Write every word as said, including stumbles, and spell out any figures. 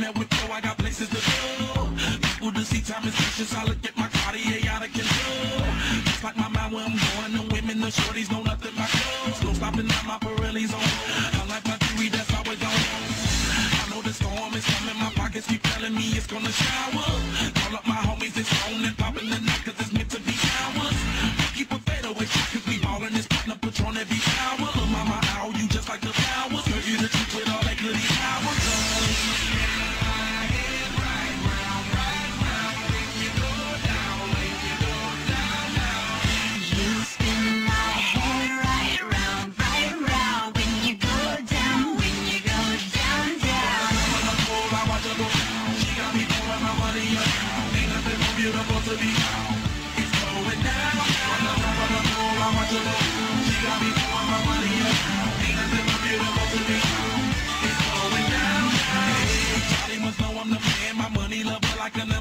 that with flow, I got places to go. People to see, time is precious. I look at my Cartier out of control. Just like my mind where I'm going, the women, the shorties know nothing but clothes. No stopping at my Pirelli's on. I like my theory, that's always on. I know the storm is coming, my pockets keep telling me it's gonna shower. Call up my homies, it's on and popping the night, cause it's meant to be showers. We keep a fadeaway shot, cause we ballin' this partner Patron every hour. Look, mama, ow, you just like the flowers. Girl, you the truth with all that goody power. Beautiful to be found. It's going down. On the top of the floor, I want you to know. She got me throwing my money up. Ain't nothing more beautiful to be found. It's going down. Hey, Charlie must know I'm the man. My money lover like a